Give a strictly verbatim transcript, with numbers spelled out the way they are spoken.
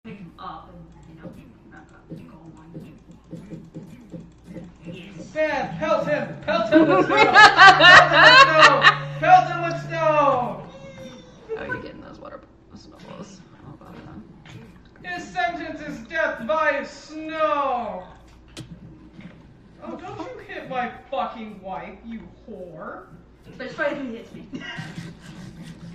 pick him up and, you know, uh, go on. Yes. Bad, pelt him! Pelt him with snow! Pelt him with snow! Pelt him with snow! Oh, you're getting those water snowballs. Oh, about that. His sentence is death by snow! Oh, don't you hit my fucking wife, you whore! But it's right if he hits me.